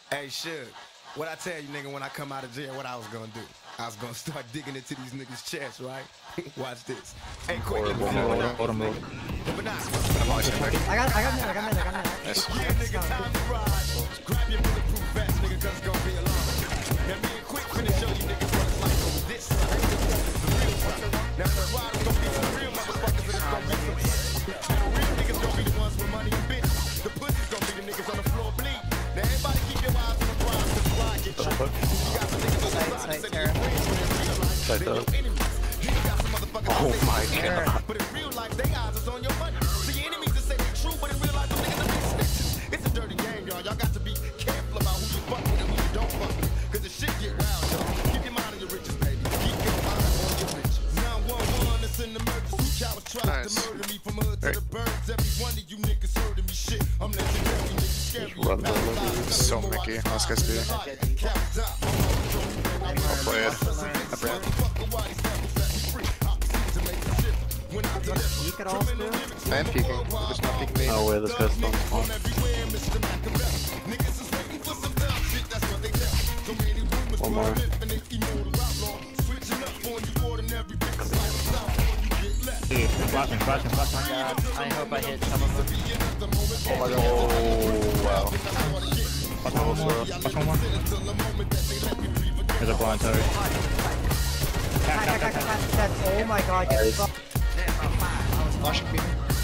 Hey, Suge, what I tell you, nigga, when I come out of jail, what I was gonna do? I was gonna start digging into these niggas' chests, right? Watch this. Hey, quick, let me see what I Bottom row. I got mid. Nice. Yeah, nigga, time to ride. Grab your bulletproof vest, nigga, cause it's gonna be a long. Now, me and Quick finna show you niggas what it's like over this side. The real side. Now, the ride is gonna be some real motherfuckers, and it's gonna be some now, the real niggas gonna be the ones with money and bitches. The pussy's gonna be the niggas on the floor bleed. Now, everybody keep your eyes on the prize, cause the fly get tricked. You got some niggas on the side that say they're friends, when in real life, they're your enemies. You got some motherfuckers Oh that say my they're God. friends, but in real life, they eyes is on your money. See, your enemies that say they true, but in real life, them niggas are big snitches. It's a dirty game, y'all. Y'all got to be careful about who you fuck with and who you don't fuck with. Cause the shit get wild, y'all. Keep your mind on your riches, baby. Keep your mind on your riches. 911, it's an emergency. Cowards tried to murder me from hood to the birds. Every one of you niggas heard of me shit. I'm legendary, niggas scary. So Mickey. Last guy's B. I'll play it. You could also do. I am peeking. Just not peeking me. Oh wait, this guy's still spawn. One more. Flashing. I hope I hit some of them. Oh my god. Oh, wow. Watch one more. There's a blind turret. Oh my god, get fucked. Flashing me.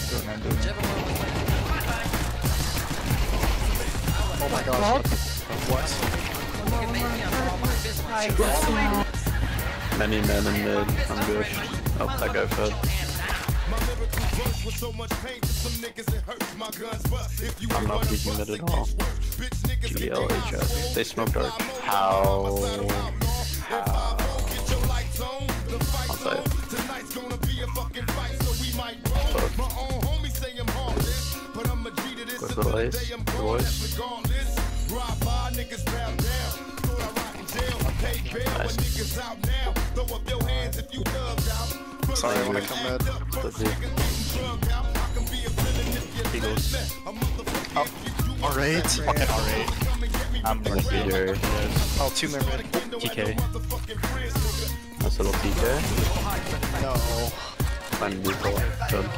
Oh my gosh. What? Many men in mid. I'm good. Oh, that guy fed. I'm not peeking mid at all. GLHF. They smoke dark. How? I'll say it. Go for the lace. Boys. Sorry, I'm gonna come mid. Eagles. Oh. Alright. Alright. I'm Gonna be here. Oh, 2 more mid. TK. Nice little TK. No. Fine default. Good.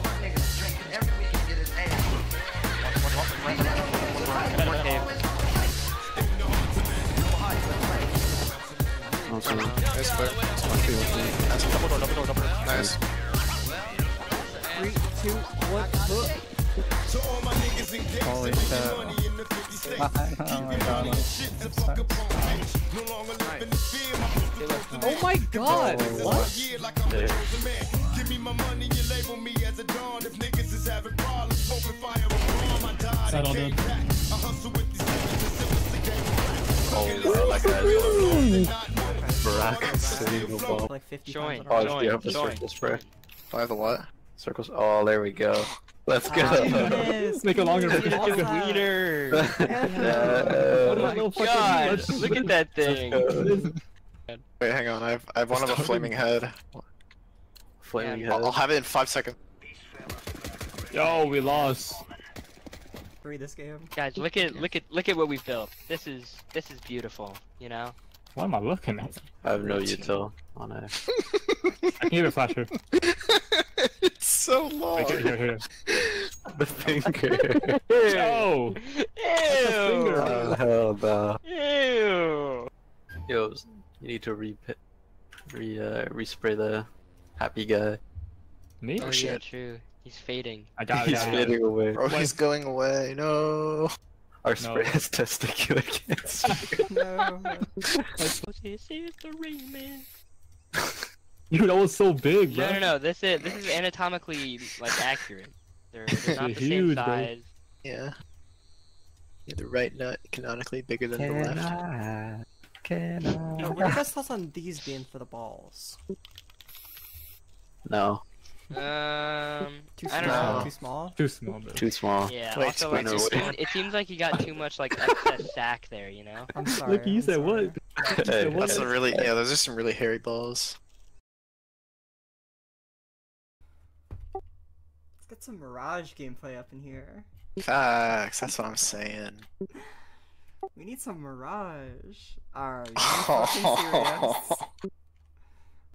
Awesome. Nice clear. Nice. Double door. Nice. 3, 2, 1, look. Holy shit. Oh my god. Oh my god, what? There. Settle dude. Oh, that guy's Barack sitting the ball. Like 50 Join. times. Oh, do you have the circle spray? Do I have the what? Circles. Oh, there we go. Let's go. Yes, Make it longer. please, Make it longer. awesome. Leader! Oh Oh my god! Look at that thing! Wait, hang on. I have one of a flaming head. Flaming Yeah. head. I'll have it in 5 seconds. Yo, we lost. Free this game. Guys, look at what we've built. This is beautiful, you know? What am I looking at? I have no util on it. I can give it a flasher. It's so long. Wait, here. The finger. Yo! Ew! Oh, hell no. Ew! Yo, you need to respray the happy guy. Me? Oh yeah, shit. true. He's fading. I got it. He's fading away. Bro, he's going away. No. Our spray No. has testicular cancer. No. This is the remix. Dude, that was so big, bro. No. This is anatomically like accurate. They're not the same Huge, bro. size. Yeah. Yeah, the right nut canonically bigger than the left. No, what are your best thoughts on these being for the balls? No, Too I don't small. know. Too small? Too small, bro. too small. Yeah. Wait, Also, wait, like, wait. it seems like you got too much like excess sack there, you know? I'm sorry. Look, you I'm said sorry. what? Hey, What? That's a really, yeah, those are some really hairy balls. Let's get some Mirage gameplay up in here. Facts, that's what I'm saying. We need some Mirage. Are you fucking serious?